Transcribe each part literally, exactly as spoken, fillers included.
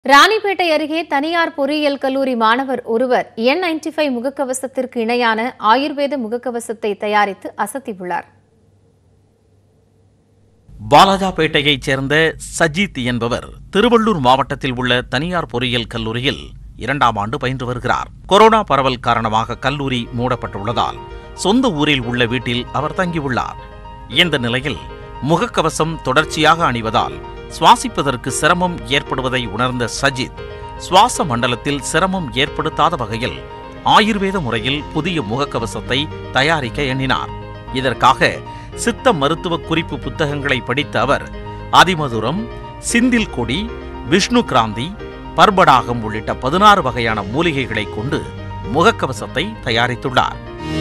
ராணிப்பேட்டை அருகே தனியார் பொறியியல் கல்லூரி மாணவர் ஒருவர் என் நைன்டி ஃபைவ் முகக்கவசத்திற்கு இணையான ஆயுர்வேத முகக்கவசத்தை தயாரித்து அசத்தியுள்ளார். வாலாஜாபேட்டையைச் சேர்ந்த சஜித் என்பவர் திருவள்ளூர் மாவட்டத்தில் உள்ள தனியார் பொறியியல் கல்லூரியில் இரண்டாம் ஆண்டு பயின்று வருகிறார். கொரோனா பரவல் காரணமாக கல்லூரி மூடப்பட்டுள்ளதால் சொந்த ஊரில் உள்ள வீட்டில் அவர் தங்கியுள்ளார். இந்த நிலையில் முகக்கவசம் தொடர்ச்சியாக அணிவதால் சுவாசிப்பதற்கு சிரமம் ஏற்படுவதை உணர்ந்த சஜித் சுவாச மண்டலத்தில் சிரமம் ஏற்படுத்தாத வகையில் ஆயுர்வேத முறையில் புதிய முகக்கவசத்தை தயாரிக்க எண்ணினார். இதற்காக சித்த மருத்துவ குறிப்பு புத்தகங்களை படித்த அவர் அதிமதுரம், சிந்தில் கொடி, விஷ்ணு கிராந்தி, பர்படாகம் உள்ளிட்ட பதினாறு வகையான மூலிகைகளை கொண்டு முகக்கவசத்தை தயாரித்துள்ளார்.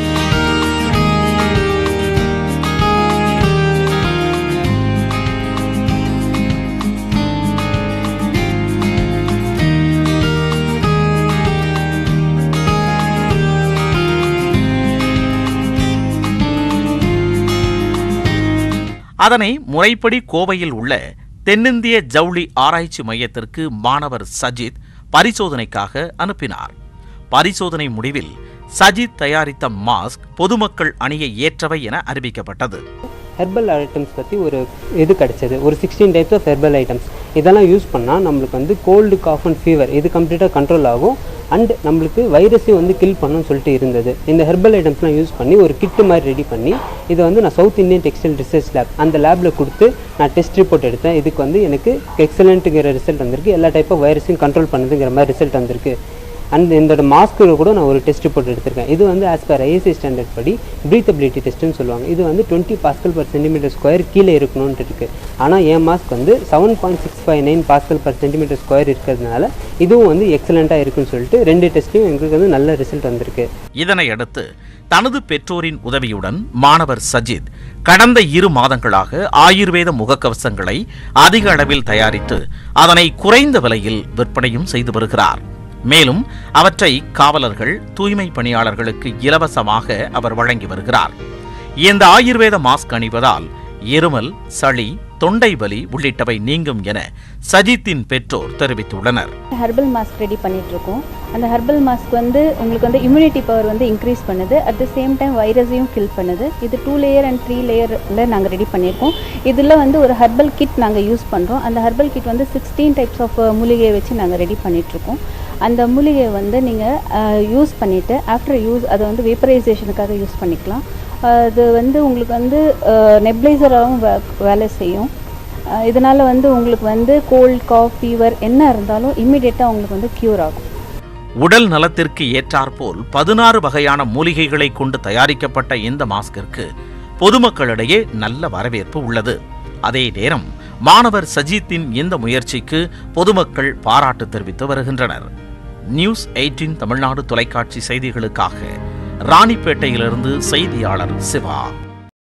அதனை முறைப்படி கோவையில் உள்ள தென்னிந்திய ஜவுளி ஆராய்ச்சி மையத்திற்கு மாணவர் சஜித் பரிசோதனைக்காக அனுப்பினார். பரிசோதனை முடிவில் சஜித் தயாரித்த மாஸ்க் பொதுமக்கள் அணிய ஏற்றவை என அறிவிக்கப்பட்டது. ஹெர்பல் ஐட்டம்ஸ் பற்றி ஒரு இது கிடச்சிது. ஒரு sixteen types of herbal items இதெல்லாம் யூஸ் பண்ணால் நம்மளுக்கு வந்து கோல்டு, காஃப் அண்ட் ஃபீவர் இது கம்ப்ளீட்டாக கண்ட்ரோல் ஆகும். அண்ட் நம்மளுக்கு வைரஸையும் வந்து கில் பண்ணணும்னு சொல்லிட்டு இருந்தது. இந்த ஹெர்பல் ஐட்டம்ஸ்லாம் யூஸ் பண்ணி ஒரு கிட்டு மாதிரி ரெடி பண்ணி இதை வந்து நான் South Indian textile research lab அந்த லேபில் கொடுத்து நான் டெஸ்ட் ரிப்போர்ட் எடுத்தேன். இதுக்கு வந்து எனக்கு எக்ஸலண்ட்டுங்கிற ரிசல்ட் வந்திருக்கு. எல்லா டைப் ஆஃப் வைரஸையும் கண்ட்ரோல் பண்ணுதுங்கிற மாதிரி ரிசல்ட் வந்திருக்கு. அண்ட் இதோட மாஸ்க்கு கூட நான் ஒரு டெஸ்ட் ரிப்போர்ட் எடுத்திருக்கேன். இது வந்து ஆஸ் பர் ஐஎஸ்ஐ ஸ்டாண்டர்ட் படி ப்ரீத்தபிலிட்டி டெஸ்ட்டுன்னு சொல்லுவாங்க. இது வந்து twenty pascal per centimetre square கீழே இருக்கணும்னு இருக்குது. ஆனால் என் மாஸ்க் வந்து seven point six five nine pascal per centimetre square இருக்கிறதுனால இதுவும் வந்து எக்ஸலண்ட்டாக இருக்குன்னு சொல்லிட்டு ரெண்டு டெஸ்ட்லையும் எங்களுக்கு வந்து நல்ல ரிசல்ட் வந்திருக்கு. இதனையடுத்து தனது பெற்றோரின் உதவியுடன் மாணவர் சஜித் கடந்த இரு மாதங்களாக ஆயுர்வேத முகக்கவசங்களை அதிக அளவில் தயாரித்து அதனை குறைந்த விலையில் விற்பனையும் செய்து வருகிறார். மேலும் அவற்றை காவலர்கள், தூய்மை பணியாளர்களுக்கு இலவசமாக அவர் வழங்கி வருகிறார். இந்த ஆயுர்வேத மாஸ்க் அணிவதால் இருமல், சளி, தொண்டை வலி உள்ளிட்டவை நீங்கும் என சஜித்தின் பெற்றோர் தெரிவித்துள்ளனர். ஹெர்பல் மாஸ்க் ரெடி பண்ணிட்டு இருக்கோம். அந்த ஹெர்பல் மாஸ்க் வந்து உங்களுக்கு வந்து இம்யூனிட்டி பவர் வந்து இன்க்ரீஸ் பண்ணுது. அட் த சேம் டைம் வைரஸையும் கில் பண்ணுது. இது டூ லேயர் அண்ட் த்ரீ லேயரில் நாங்கள் ரெடி பண்ணியிருக்கோம். இதில் வந்து ஒரு ஹெர்பல் கிட் நாங்கள் யூஸ் பண்ணுறோம். அந்த ஹெர்பல் கிட் வந்து சிக்ஸ்டீன் டைப்ஸ் ஆஃப் மூலிகையை வச்சு நாங்கள் ரெடி பண்ணிகிட்ருக்கோம். அந்த மூலிகையை வந்து நீங்கள் யூஸ் பண்ணிவிட்டு ஆஃப்டர் யூஸ் அதை வந்து வேப்பரைசேஷனுக்காக யூஸ் பண்ணிக்கலாம். அது வந்து உங்களுக்கு வந்து நெப்ளைசராகவும் வே வேலை செய்யும். இதனால் வந்து உங்களுக்கு வந்து கோல்ட், காஃப், ஃபீவர் என்ன இருந்தாலும் இம்மிடியேட்டாக உங்களுக்கு வந்து க்யூர் ஆகும். உடல் நலத்திற்கு ஏற்றாற்போல் பதினாறு வகையான மூலிகைகளை கொண்டு தயாரிக்கப்பட்ட இந்த மாஸ்கிற்கு பொதுமக்களிடையே நல்ல வரவேற்பு உள்ளது. அதே நேரம் மாணவர் சஜித்தின் இந்த முயற்சிக்கு பொதுமக்கள் பாராட்டு தெரிவித்து வருகின்றனர். நியூஸ் எயிட்டீன் தமிழ்நாடு தொலைக்காட்சி செய்திகளுக்காக ராணிப்பேட்டையிலிருந்து செய்தியாளர் சிவா.